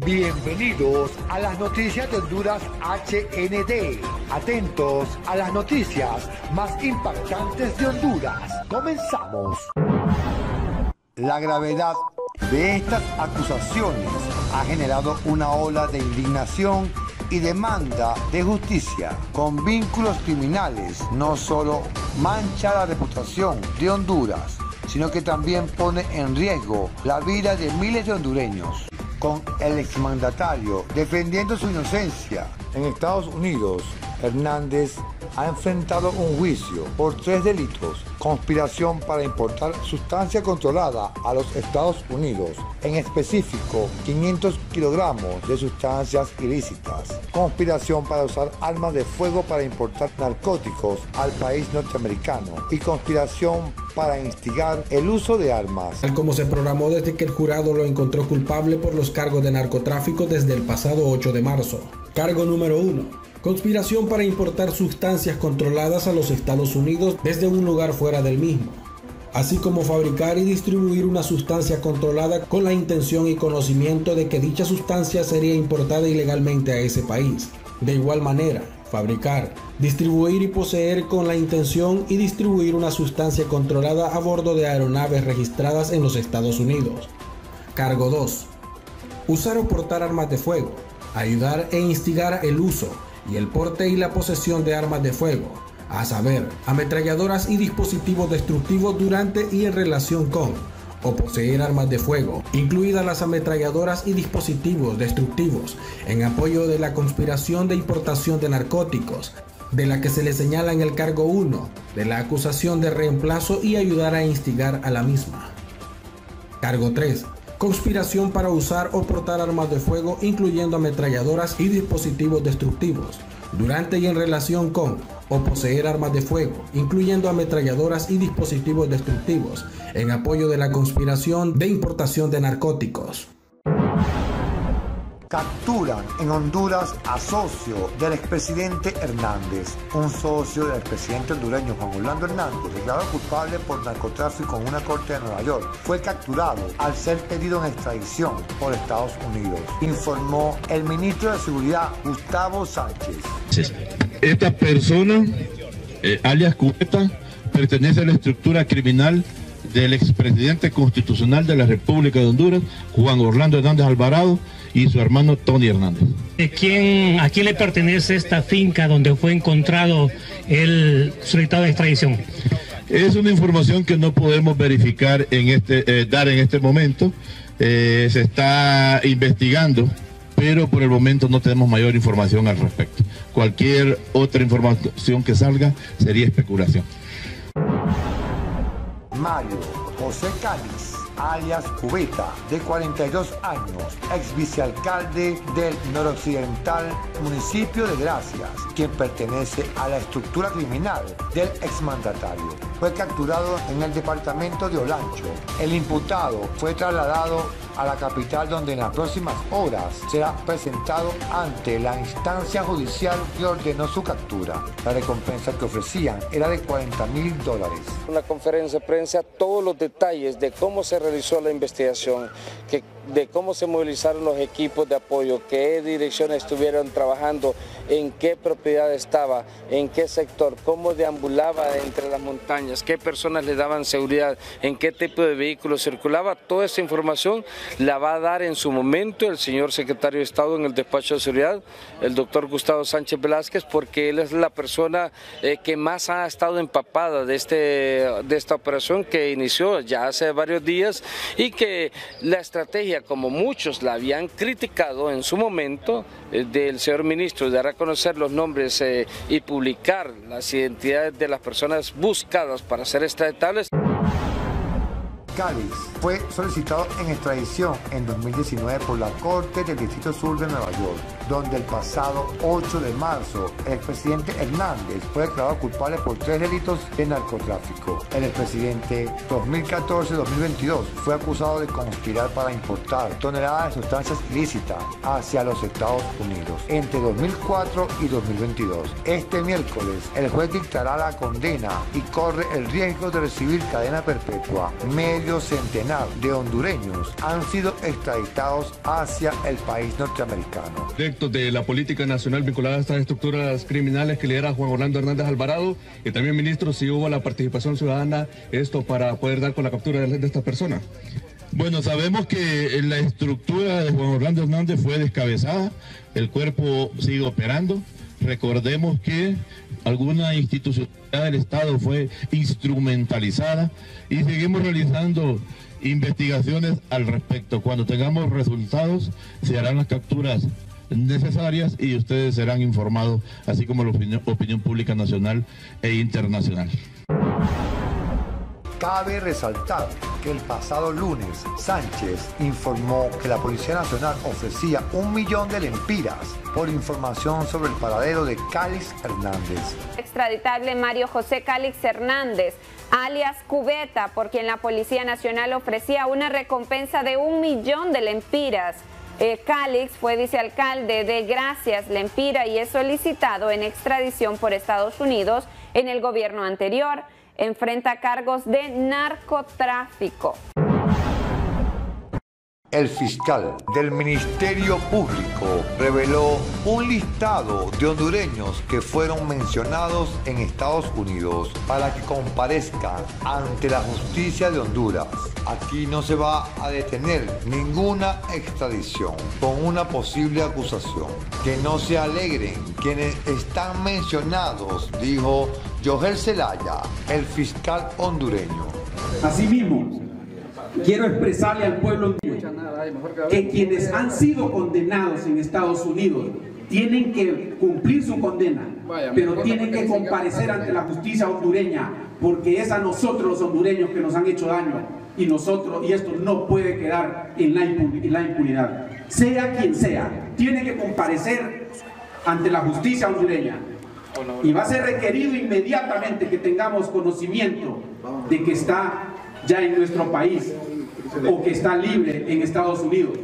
Bienvenidos a las noticias de Honduras HND. Atentos a las noticias más impactantes de Honduras. Comenzamos. La gravedad de estas acusaciones ha generado una ola de indignación y demanda de justicia. Con vínculos criminales no solo mancha la reputación de Honduras, sino que también pone en riesgo la vida de miles de hondureños. Con el exmandatario defendiendo su inocencia en Estados Unidos, Hernández ha enfrentado un juicio por 3 delitos: conspiración para importar sustancia controlada a los Estados Unidos, en específico 500 kilogramos de sustancias ilícitas, conspiración para usar armas de fuego para importar narcóticos al país norteamericano y conspiración para instigar el uso de armas. Tal como se programó desde que el jurado lo encontró culpable por los cargos de narcotráfico desde el pasado 8 de marzo. Cargo número 1. Conspiración para importar sustancias controladas a los Estados Unidos desde un lugar fuera del mismo, así como fabricar y distribuir una sustancia controlada con la intención y conocimiento de que dicha sustancia sería importada ilegalmente a ese país. De igual manera, fabricar, distribuir y poseer con la intención y distribuir una sustancia controlada a bordo de aeronaves registradas en los Estados Unidos. Cargo 2. Usar o portar armas de fuego, ayudar e instigar el uso y el porte y la posesión de armas de fuego, a saber, ametralladoras y dispositivos destructivos durante y en relación con, o poseer armas de fuego, incluidas las ametralladoras y dispositivos destructivos, en apoyo de la conspiración de importación de narcóticos, de la que se le señala en el cargo 1, de la acusación de reemplazo y ayudar a instigar a la misma. Cargo 3. Conspiración para usar o portar armas de fuego, incluyendo ametralladoras y dispositivos destructivos, durante y en relación con, o poseer armas de fuego, incluyendo ametralladoras y dispositivos destructivos, en apoyo de la conspiración de importación de narcóticos. Capturan en Honduras a socio del expresidente Hernández. Un socio del expresidente hondureño Juan Orlando Hernández, declarado culpable por narcotráfico en una corte de Nueva York, fue capturado al ser pedido en extradición por Estados Unidos, informó el ministro de Seguridad Gustavo Sánchez. Esta persona, alias Cubeta, pertenece a la estructura criminal del expresidente constitucional de la República de Honduras, Juan Orlando Hernández Alvarado, y su hermano Tony Hernández. ¿A quién le pertenece esta finca donde fue encontrado el solicitado de extradición? Es una información que no podemos verificar dar en este momento. Se está investigando, pero por el momento no tenemos mayor información al respecto. Cualquier otra información que salga sería especulación. Mario José Cáliz, alias Cubeta, de 42 años, ex vicealcalde del noroccidental municipio de Gracias, quien pertenece a la estructura criminal del exmandatario, fue capturado en el departamento de Olancho. El imputado fue trasladado a la capital, donde en las próximas horas será presentado ante la instancia judicial que ordenó su captura. La recompensa que ofrecían era de $40,000. Una conferencia de prensa, todos los detalles de cómo se realizó la investigación, de cómo se movilizaron los equipos de apoyo, qué direcciones estuvieron trabajando, en qué propiedad estaba, en qué sector, cómo deambulaba entre las montañas, qué personas le daban seguridad, en qué tipo de vehículo circulaba. Toda esa información la va a dar en su momento el señor secretario de Estado en el despacho de seguridad, el doctor Gustavo Sánchez Velázquez, porque él es la persona que más ha estado empapada de esta operación que inició ya hace varios días, y que la estrategia, como muchos la habían criticado en su momento, del señor ministro, de dar a conocer los nombres y publicar las identidades de las personas buscadas para ser extraditables. Cáliz fue solicitado en extradición en 2019 por la Corte del Distrito Sur de Nueva York, donde el pasado 8 de marzo el expresidente Hernández fue declarado culpable por 3 delitos de narcotráfico. El expresidente 2014-2022 fue acusado de conspirar para importar toneladas de sustancias ilícitas hacia los Estados Unidos entre 2004 y 2022. Este miércoles el juez dictará la condena y corre el riesgo de recibir cadena perpetua, medio medio centenar de hondureños han sido extraditados hacia el país norteamericano. Directos de la política nacional vinculada a estas estructuras criminales que lidera Juan Orlando Hernández Alvarado, y también, ministro, si hubo la participación ciudadana esto para poder dar con la captura de estas personas. Bueno, sabemos que la estructura de Juan Orlando Hernández fue descabezada, el cuerpo sigue operando. Recordemos que alguna institucionalidad del Estado fue instrumentalizada y seguimos realizando investigaciones al respecto. Cuando tengamos resultados, se harán las capturas necesarias y ustedes serán informados, así como la opinión pública nacional e internacional. Cabe resaltar que el pasado lunes Sánchez informó que la Policía Nacional ofrecía 1 millón de lempiras por información sobre el paradero de Cálix Hernández. Extraditable Mario José Cálix Hernández, alias Cubeta, por quien la Policía Nacional ofrecía una recompensa de 1 millón de lempiras. Cálix fue vicealcalde de Gracias Lempira y es solicitado en extradición por Estados Unidos en el gobierno anterior. Enfrenta cargos de narcotráfico. El fiscal del Ministerio Público reveló un listado de hondureños que fueron mencionados en Estados Unidos para que comparezcan ante la justicia de Honduras. Aquí no se va a detener ninguna extradición con una posible acusación. Que no se alegren quienes están mencionados, dijo Joel Zelaya, el fiscal hondureño. Asimismo, quiero expresarle al pueblo hondureño que quienes han sido condenados en Estados Unidos tienen que cumplir su condena, pero tienen que comparecer ante la justicia hondureña, porque es a nosotros los hondureños que nos han hecho daño y esto no puede quedar en la impunidad. Sea quien sea, tiene que comparecer ante la justicia hondureña. Y va a ser requerido inmediatamente que tengamos conocimiento de que está ya en nuestro país o que está libre en Estados Unidos.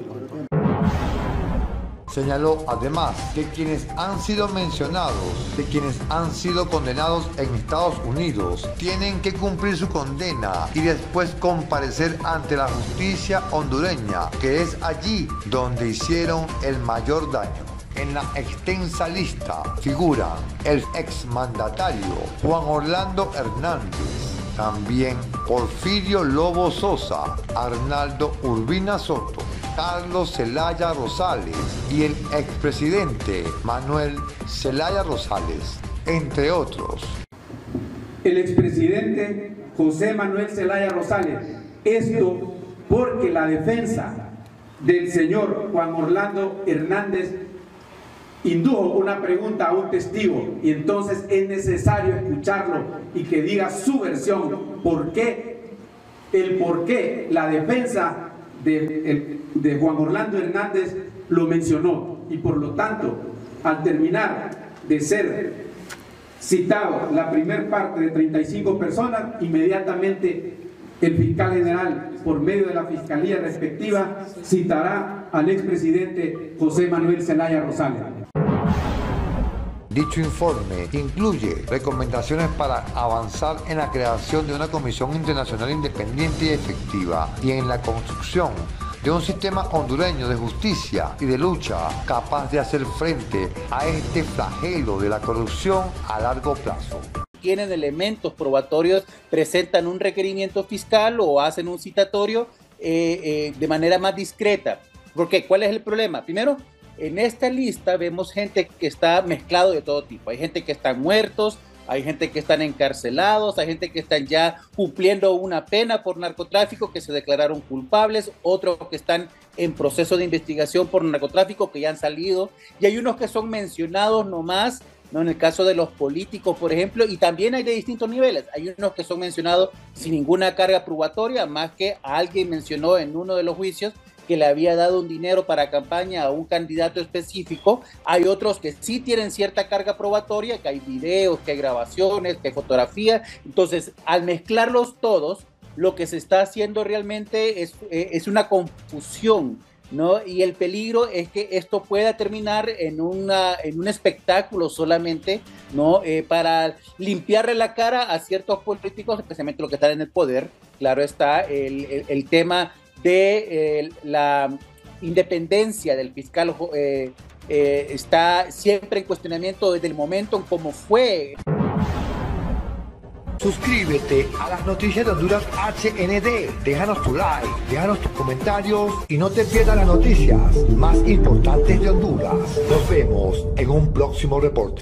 Señaló además que quienes han sido mencionados, que quienes han sido condenados en Estados Unidos, tienen que cumplir su condena y después comparecer ante la justicia hondureña, que es allí donde hicieron el mayor daño. En la extensa lista figuran el exmandatario Juan Orlando Hernández, también Porfirio Lobo Sosa, Arnaldo Urbina Soto, Carlos Zelaya Rosales y el expresidente Manuel Zelaya Rosales, entre otros. El expresidente José Manuel Zelaya Rosales, esto porque la defensa del señor Juan Orlando Hernández indujo una pregunta a un testigo y entonces es necesario escucharlo y que diga su versión, por qué la defensa de Juan Orlando Hernández lo mencionó, y por lo tanto, al terminar de ser citado la primera parte de 35 personas, inmediatamente el fiscal general, por medio de la fiscalía respectiva, citará al expresidente José Manuel Zelaya Rosales. Dicho informe incluye recomendaciones para avanzar en la creación de una comisión internacional independiente y efectiva y en la construcción de un sistema hondureño de justicia y de lucha capaz de hacer frente a este flagelo de la corrupción a largo plazo. Tienen elementos probatorios, presentan un requerimiento fiscal o hacen un citatorio de manera más discreta. Porque, ¿cuál es el problema? Primero, en esta lista vemos gente que está mezclado de todo tipo. Hay gente que están muertos, hay gente que están encarcelados, hay gente que están ya cumpliendo una pena por narcotráfico que se declararon culpables, otros que están en proceso de investigación por narcotráfico que ya han salido, y hay unos que son mencionados nomás, ¿no? En el caso de los políticos, por ejemplo, y también hay de distintos niveles. Hay unos que son mencionados sin ninguna carga probatoria, más que alguien mencionó en uno de los juicios que le había dado un dinero para campaña a un candidato específico. Hay otros que sí tienen cierta carga probatoria, que hay videos, que hay grabaciones, que hay fotografías. Entonces, al mezclarlos todos, lo que se está haciendo realmente es una confusión ¿no? Y el peligro es que esto pueda terminar en un espectáculo solamente, ¿no? Para limpiarle la cara a ciertos políticos, especialmente los que están en el poder. Claro está, el tema de la independencia del fiscal está siempre en cuestionamiento desde el momento en cómo fue. Suscríbete a las noticias de Honduras HND, déjanos tu like, déjanos tus comentarios y no te pierdas las noticias más importantes de Honduras. Nos vemos en un próximo reporte.